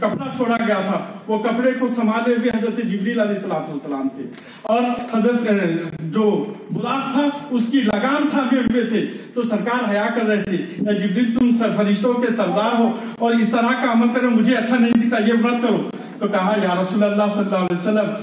کپڑا چھوڑا گیا تھا وہ کپڑے کو سنبھالے ہوئے حضرت جبریل علیہ السلام تھے، اور حضرت جو براق تھا اس کی لگام تھامے ہوئے تھے. تو سرکار حیا کر رہے تھے، اے جبریل تم فرشتوں کے سردار ہو اور اس طرح کا عمل کرو، مجھے اچھا نہیں دکھتا، یہ مت کرو. تو کہا یا رسول اللہ صلی اللہ علیہ وسلم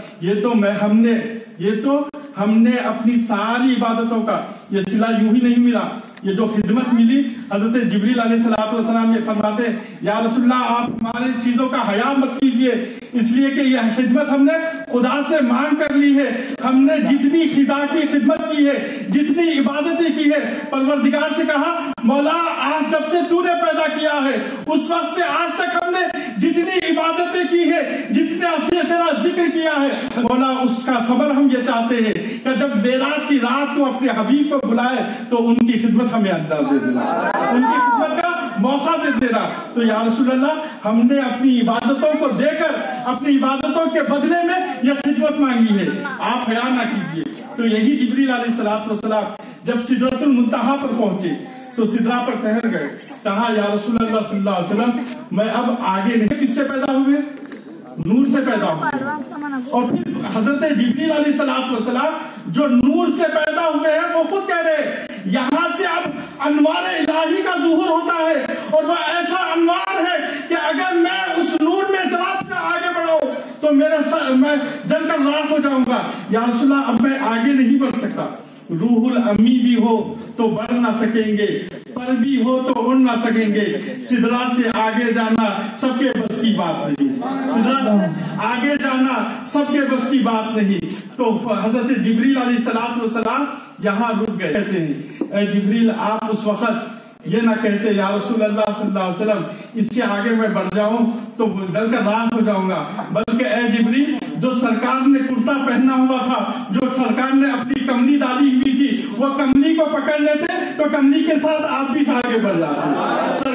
یہ تو ہم نے اپنی ساری عبادتوں کا یہ صلہ یوں ہی نہیں ملا، یہ جو خدمت ملی. حضرت جبریل علیہ السلام یہ فرماتے یا رسول اللہ آپ ہمارے چیزوں کا حیا مت کیجئے، اس لیے کہ یہ خدمت ہم نے خدا سے مانگ کر لی ہے. ہم نے جتنی خدا کی خدمت کی ہے، جتنی عبادتیں کی ہے، پروردگار سے کہا مولا آج جب سے تو نے پیدا کیا ہے اس وقت سے آج تک ہم نے جتنی عبادتیں کی ہے، جتنا تیرا ذکر کیا ہے مولا اس کا صبر ہم یہ چاہتے ہیں کہ جب معراج کی رات کو اپنے حبیب کو بلائے تو ان کی خدمت ہمیں انجام دے دینا، ان کی خدمت کا موقع دے دینا. تو یا رسول اللہ ہم نے اپنی عبادتوں کو دے کر اپنی عبادتوں کے بدلے میں یہ خدمت مانگی ہے، آپ حیا نہ کیجیے. تو یہی جبریل علیہ السلام جب سدرۃ المنتہا پر پہنچے تو سدرا پر ٹھہر گئے، کہا یا رسول اللہ صلی اللہ علیہ وسلم میں اب آگے نہیں. کس سے پیدا ہوئے؟ نور سے پیدا ہوئے. اور پھر حضرت جبریل علیہ السلام جو نور سے پیدا ہوئے ہیں وہ خود کہہ رہے یہاں سے اب انوار الہی کا ظہور ہوتا ہے، اور وہ ایسا انوار ہے کہ اگر میں اس نور میں جناب کا آگے بڑھاؤں تو میں جل کر راکھ ہو جاؤں گا. یا رسول اللہ اب میں آگے نہیں بڑھ سکتا. روح الامی بھی ہو تو بڑھ نہ سکیں گے، پر بھی ہو تو اڑ نہ سکیں گے، سدرا سے آگے جانا سب کے بس کی بات نہیں، سدرا سے آگے جانا سب کے بس کی بات نہیں. تو حضرت جبریل علیہ السلام یہاں رک گئے. کہتے ہیں اے جبریل آپ اس وقت یہ نہ کہتے یا رسول اللہ صلی اللہ علیہ وسلم اس سے آگے میں بڑھ جاؤں تو جل کر راکھ ہو جاؤں گا، بلکہ اے جبریل جو سرکار نے کرتا پہنا ہوا تھا، جو سرکار نے اپنی کملی ڈالی ہوئی تھی، وہ کملی کو پکڑ لیتے تو کملی کے ساتھ آپ بھی آگے بڑھ جاتے.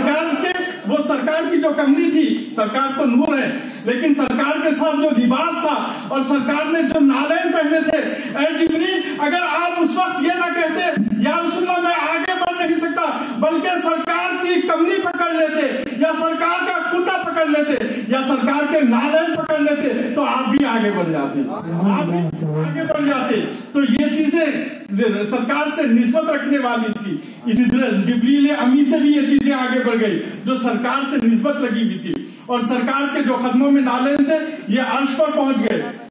سرکار کی جو کملی تھی، سرکار تو نور ہے لیکن سرکار کے ساتھ جو لباس تھا اور سرکار نے جو نالین پہنے تھے، اے جبریل اگر آپ اس وقت یہ نہ کہتے یا رسول اللہ میں آگے بڑھ نہیں سکتا، بلکہ سرکار کی کملی پکڑ لیتے یا سرکار کا کرتا پکڑ لیتے یا سرکار کے نالین پکڑ لیتے تو آپ بھی آگے بڑھ جاتے، آپ بھی آگے بڑھ جاتے. تو یہ چیزیں سرکار سے نسبت رکھنے والی تھی. اسی طرح جبریل امی سے بھی یہ چیزیں آگے بڑھ گئی جو سرکار سے نسبت لگی ہوئی تھی، اور سرکار کے جو قدموں میں نالین تھے یہ عرش پر پہنچ گئے.